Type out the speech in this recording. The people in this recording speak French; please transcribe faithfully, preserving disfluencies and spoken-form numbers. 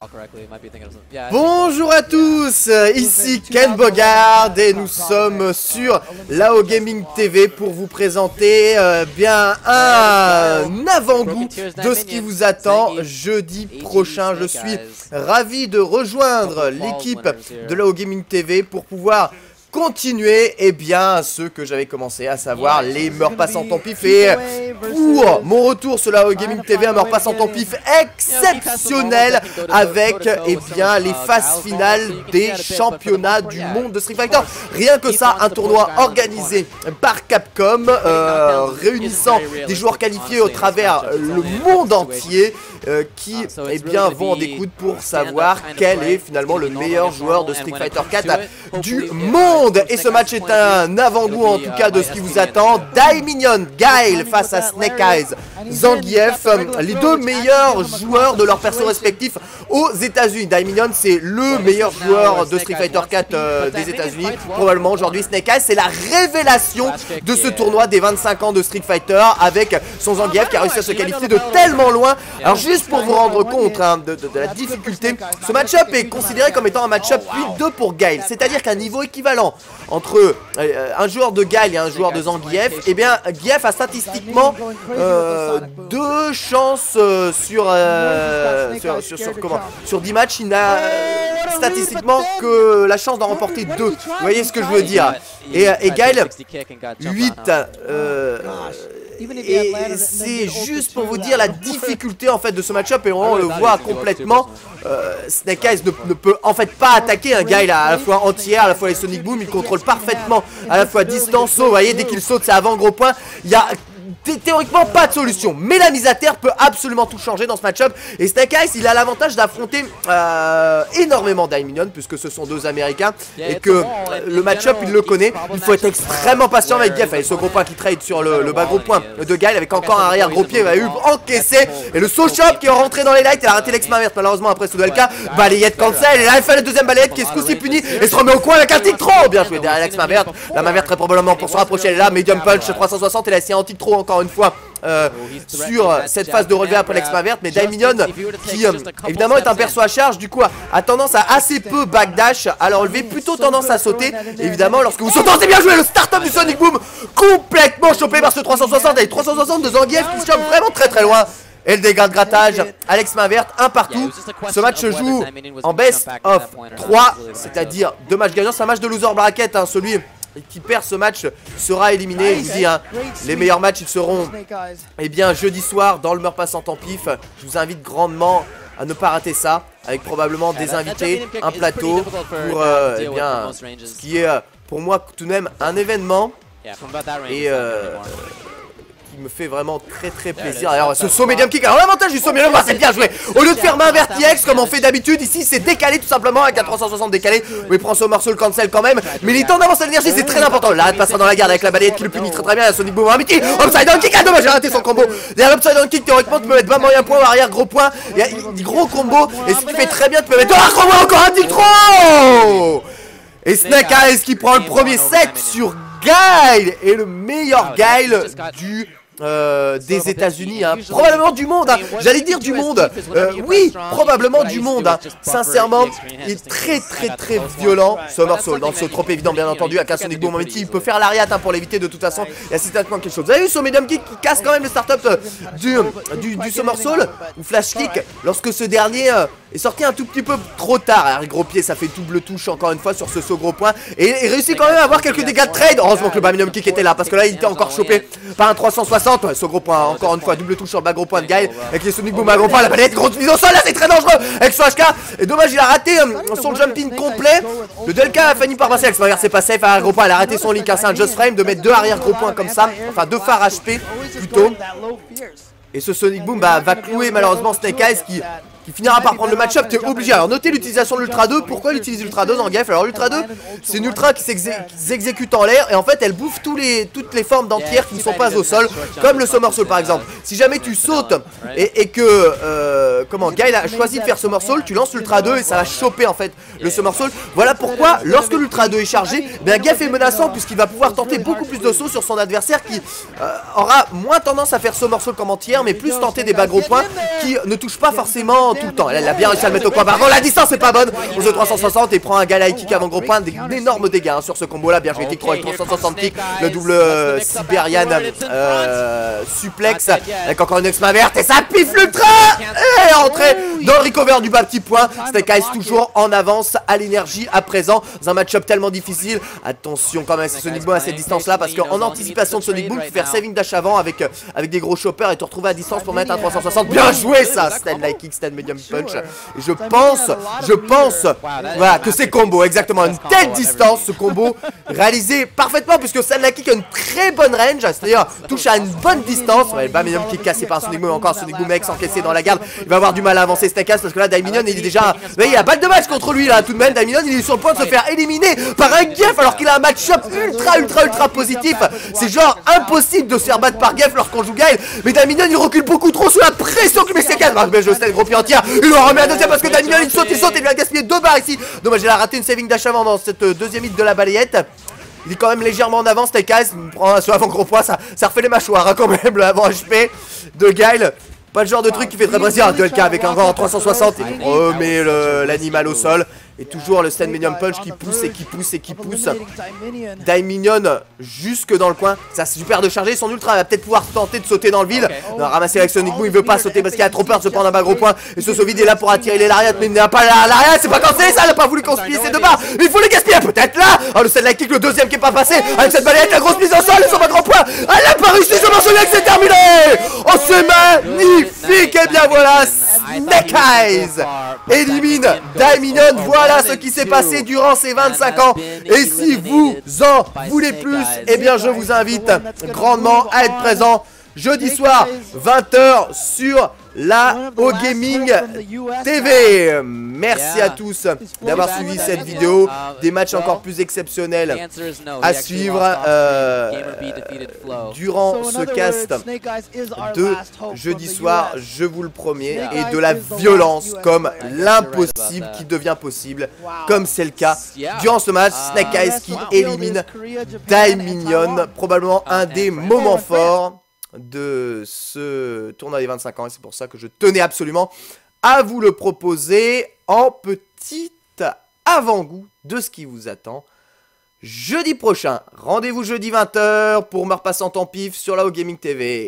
Bonjour à tous, ici Ken Bogard et nous sommes sur Lao Gaming T V pour vous présenter euh, bien un avant-goût de ce qui vous attend jeudi prochain. Je suis ravi de rejoindre l'équipe de Lao Gaming T V pour pouvoir continuer et eh bien ce que j'avais commencé, à savoir les meurs passants en pif. Et pour mon retour sur la Gaming T V, un meurs passant en pif exceptionnel avec et eh bien les phases finales des championnats du monde de Street Fighter. Rien que ça, un tournoi organisé par Capcom euh, réunissant des joueurs qualifiés au travers le monde entier euh, qui eh bien vont en découdre pour savoir quel est finalement le meilleur joueur de Street Fighter quatre du monde. Et ce match est un avant-goût en tout cas de ce qui vous attend. Daiminion, Guile face à Snake Eyes, Zangief, les deux meilleurs joueurs de leurs persos respectifs aux États-Unis. Daiminion, c'est le meilleur joueur de Street Fighter quatre euh, des États-Unis probablement aujourd'hui. Snake Eyes, c'est la révélation de ce tournoi des vingt-cinq ans de Street Fighter avec son Zangief qui a réussi à se qualifier de tellement loin. Alors juste pour vous rendre compte hein, de, de, de la difficulté, ce match-up est considéré comme étant un match-up huit deux pour Guile, c'est-à-dire qu'un niveau équivalent entre euh, un joueur de Guile et un joueur de Zangief, et eh bien Gief a statistiquement euh, deux chances euh, sur, euh, sur, sur, sur, comment, sur dix matchs. Il n'a statistiquement que la chance d'en remporter deux. Vous voyez ce que je veux dire. Et, et Guile huit euh, et c'est juste pour vous dire la difficulté en fait de ce match-up. Et on le voit complètement. euh, Snake Eyes ne, ne peut en fait pas attaquer un Guile à, à la fois entière, à la fois les Sonic Boom. Il contrôle parfaitement à la fois distance, saut. Vous voyez, dès qu'il saute c'est avant gros point. Il y a théoriquement pas de solution, mais la mise à terre peut absolument tout changer dans ce match-up. Et Snake Eyes, il a l'avantage d'affronter euh, énormément Daiminion, puisque ce sont deux américains et que le match-up il le connaît. Il faut être extrêmement patient avec Gief. Et ce gros point qui trade sur le, le bas gros point de Guile avec encore un arrière gros pied, il va eu encaissé. Et le saut shop qui est rentré dans les lights, il a raté l'ex-main verte malheureusement après ce duel K. Balayette cancel, et là il fait le deuxième balayette qui est ce coup-ci puni et se remet au coin avec un tic trop bien joué derrière l'ex-main verte. La main verte très probablement pour se rapprocher, elle est là. Medium punch trois cent soixante et la scie anti trop encore une fois euh, sur cette phase de relevé après l'ex-main verte. Mais Daiminion qui euh, évidemment est un perso à charge, du coup a tendance à assez peu backdash à le relever, plutôt tendance à sauter. Et évidemment lorsque vous sautez, c'est bien joué, le start-up du Sonic Boom complètement chopé par ce trois cent soixante avec trois cent soixante de Zangief qui chope vraiment très très loin. Et le dégât de grattage, Alex main verte, un partout. Ce match se joue en best of trois, c'est-à-dire deux matchs gagnants. C'est un match de loser bracket, hein. Celui qui perd ce match sera éliminé. Je vous dis, hein, les meilleurs matchs ils seront eh bien jeudi soir dans le meurs passant en pif. Je vous invite grandement à ne pas rater ça, avec probablement des invités, un plateau pour euh, eh bien, ce qui est pour moi tout de même un événement et euh, qui me fait vraiment très très plaisir. Alors ce saut medium kick, alors l'avantage du saut medium, c'est bien joué. Au lieu de faire main verti-X comme on fait d'habitude, ici c'est décalé tout simplement avec un trois cent soixante décalé. Oui, il prend son morceau, le cancel quand même, mais il est temps d'avancer l'énergie, c'est très important. Là, il passera dans la garde avec la balayette qui le punit très très bien. La Sonic Boom, un petit upside down kick, ah dommage, j'ai raté son combo. Derrière l'upside down kick, théoriquement tu peux mettre vingt moyen point ou arrière gros point. Il y a des gros combos, et si tu fais très bien, tu peux mettre un combo, encore un tic trop. Et Snake Eyes qui prend le premier set sur Guile, et le meilleur Guile du Euh, des États-Unis, hein. Probablement du monde, hein. J'allais dire du monde, euh, oui, probablement du monde, hein. Sincèrement, il est très très très violent ce morceau. Dans le saut trop évident, bien entendu, avec un Sonic Boom, il peut faire l'ariat hein, pour l'éviter de toute façon. Il y a certainement quelque chose. Vous avez vu son medium kick qui casse quand même le start-up euh, du, du, du somersault ou flash kick lorsque ce dernier euh, est sorti un tout petit peu trop tard. Alors, gros pied, ça fait double touche encore une fois sur ce saut gros point. Et il réussit quand même à avoir quelques dégâts de trade. Heureusement que le medium kick était là, parce que là il était encore chopé par un trois cent soixante. Ouais, ce gros point, encore une fois, double touche sur le bas gros point de Guile avec les Sonic Boom à gros point, la balayette, grosse mise au sol, là c'est très dangereux avec son H K. Et dommage, il a raté euh, son jumping complet. Le duel K a fini par passer avec son c'est pas safe, arrière gros point, elle a raté son link, hein, c'est un just frame de mettre deux arrière gros points comme ça, enfin deux phares H P plutôt. Et ce Sonic Boom bah, va clouer malheureusement Snake Eyes qui qui finira par prendre le match-up. T'es obligé. Alors notez l'utilisation de l'Ultra deux. Pourquoi il utilise l'Ultra deux dans Gief? Alors l'Ultra deux, c'est une Ultra qui s'exécute en l'air et en fait elle bouffe tous les, toutes les formes d'entières qui ne sont pas au sol, comme le somersault par exemple. Si jamais tu sautes et, et que euh, comment Guile a choisi de faire somersault, tu lances l'Ultra deux et ça va choper en fait le somersault. Voilà pourquoi lorsque l'Ultra deux est chargé, ben Gief est menaçant puisqu'il va pouvoir tenter beaucoup plus de sauts sur son adversaire qui euh, aura moins tendance à faire somersault comme entière mais plus tenter des bas gros points qui ne touchent pas forcément temps, tout le temps. Elle a bien réussi à le mettre au coin. Par contre, la distance est pas bonne. Au jeu trois cent soixante et prend un gala high kick avant gros point. Des énormes dégâts hein, sur ce combo là. Bien joué, kick avec trois cent soixante kick. Le double euh, Siberian euh, suplex. Avec encore une ex-main verte. Et ça piffe l'ultra. Et entrée dans le recover du bas petit point. Snake Eyes toujours en avance à l'énergie à présent. Dans un match-up tellement difficile. Attention quand même, c'est Sonic Boom à cette distance là. Parce qu'en anticipation de Sonic Boom, tu peux faire saving dash avant avec, euh, avec des gros choppers et te retrouver à distance pour mettre un trois cent soixante. Bien joué ça. Stand like kick, stand medium punch. Et je pense, je pense, voilà, que c'est combo. Exactement, une telle distance, ce combo réalisé parfaitement. Puisque stand like kick a une très bonne range. C'est-à-dire touche à une bonne distance. Ouais, le bas medium kick cassé par un Sonic Boom. Encore Sonic Boom X encaissé dans la garde. Il va avoir du mal à avancer Snake Eyes parce que là, Daiminion il est déjà. Mais il a pas de match contre lui là. Tout de même, Daiminion il est sur le point de se faire éliminer par un Geff alors qu'il a un match-up ultra, ultra, ultra positif. C'est genre impossible de se faire battre par Geff lorsqu'on joue Gaël. Mais Daiminion il recule beaucoup trop sous la pression que met Snake Eyes. Mais je sais, le gros pied entier. Il en remet un deuxième parce que Daiminion il saute, il saute et il lui a gaspillé deux barres ici. Dommage, il a raté une saving dash avant dans cette deuxième hit de la balayette. Il est quand même légèrement en avance, Snake Eyes. Il prend un saut avant gros poids, ça, ça refait les mâchoires hein, quand même, le avant H P de Gaël. Pas le genre de truc qui fait très plaisir. deux L K avec un vent en trois cent soixante. Et il remet l'animal au sol. Et toujours le stand medium punch qui pousse et qui pousse et qui pousse. Daiminion jusque dans le coin. Ça c'est super de charger. Son ultra va peut-être pouvoir tenter de sauter dans le vide. Non, ramasser avec Sonic Boom. Il veut pas sauter parce qu'il a trop peur de se prendre un bas gros point. Et ce Sovide est là pour attirer les lariats. Mais il n'a pas la lariat. C'est pas quand c'est ça. Il a pas voulu conspire ses deux barres. Il faut les gaspiller. Peut-être là. Oh, le stand like kick, le deuxième qui est pas passé. Avec cette balayette, la grosse mise au sol. Et son bas gros point. Elle a pas réussi. Je m'en souviens que c'est terminé. Oh, c'est magnifique. Et bien voilà. Snake Eyes élimine Daiminion. Voilà ce qui s'est passé durant ces vingt-cinq ans. Et si vous en voulez plus, eh bien je vous invite grandement à être présent jeudi soir vingt heures sur la O Gaming T V. Merci à tous d'avoir suivi cette vidéo. Des matchs encore plus exceptionnels à suivre euh, durant ce cast de jeudi soir, je vous le promets. Et de la violence comme l'impossible qui devient possible, comme c'est le cas durant ce match. Snake Eyes qui élimine Daiminion, probablement un des moments forts de ce tournoi des vingt-cinq ans et c'est pour ça que je tenais absolument à vous le proposer en petit avant-goût de ce qui vous attend jeudi prochain. Rendez-vous jeudi vingt heures pour me repasser en temps pif sur la O Gaming T V.